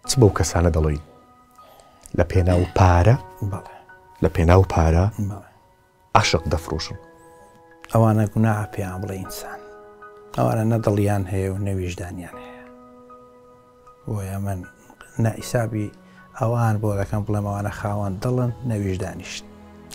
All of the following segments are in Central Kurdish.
چ بەو کەسانە دەڵێی لە پێناو پارە لە پێناو پارە عاشق دەفرۆشن؟ ئەوانە گوناحە پێیان بڵێ ئینسان، ئەوانە نەدڵیان هەیە و نەویژدانیان هەیە. بۆیە من نائیسابی ئەوان بۆ دەکەم بڵێم ئەوانە خاوەن دڵن نەویژدانیشت.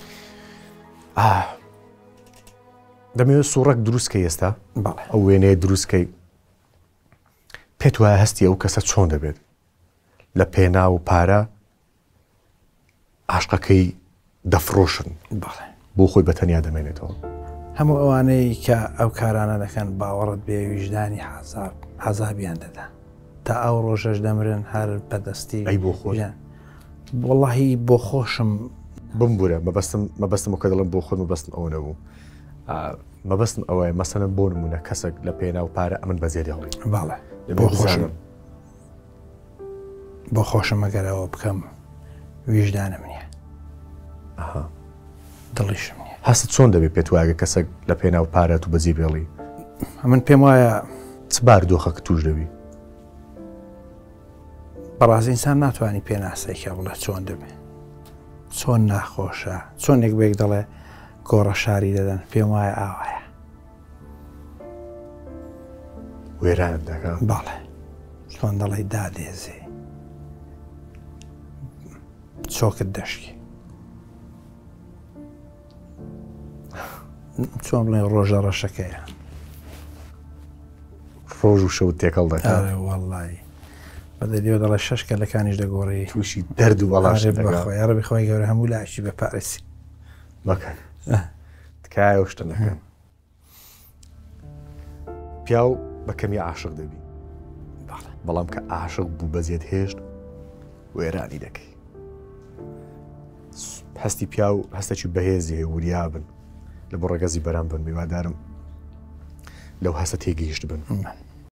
دەمەوێت سوورەک دروستکەی ئێستا ئەو وێنەیە دروستکەی پێت وایە هەستی ئەو کەسە چۆن دەبێت لە پێناو پارە عاشقەکەی دەفرۆشن بۆ خۆی بەتەنیا دەمێنێتەوە؟ هەموو ئەوانەی کە ئەو کارانە دەکەن باوەڕت بێ ویژدانی حەزابیان دەدا تا ئەو ڕۆژەش دەمرن هەر بەدەستی. ئەی بۆ خۆی وەڵڵاهی بۆ خۆشم بمبورە مەبەستم کە دەڵم بۆ خۆت مەبەستم ئەوە نەبوو. مەبەستم ئەوەیە مەسەلەن بۆ نمونە کەسێک لە پێناو پارە ئەمن بەزێری هەڵی باڵێ بۆ خۆشم ئەگەرەوە بکەم ویژدانم نییە دڵیشم نییە. هەست چۆن دەبێت پێت وایە کەسێک لە پێناو پارەت و بەجێ بێڵی؟ من پێم وایە چ بارودۆخەکە توش دەبی؟ بەڕاستی ئینسان ناتوانانی پێناسێکە بڵێ چۆن دەبێت، چۆن ناخۆشە، چۆن یەک بێک دەڵێ گۆڕە شاری دەدەن. پێم وایە ئاوایە وێرانم دەکەم. باڵێ چۆن دەڵێ دادێزێ چۆکت دەشکی، چۆن بڵێ ڕۆژە ڕەشەکەیە ڕۆژ و شەوت تێکەڵ دەکات. وەڵڵی بەدەریەوە دەڵێ شەش کەلەکانیش دەگۆڕی تووشی دەرد و بەڵاش بەخۆی ڕەبی خۆی گەورە هەموو لاشی بە پارێسی مەکەن تکایە شتە نەکەن. پیاو بە کەمی عاشق دەبی بەڵام کە عاشق بوو بەزێت هێشت وێرانی دەکەی. هەستی پیا و هەستێکی بەهێزی هەیە وریابن لە بۆ ڕێگەزی بەرام بن میوادارم لەو هەستە تێگەیشت بن.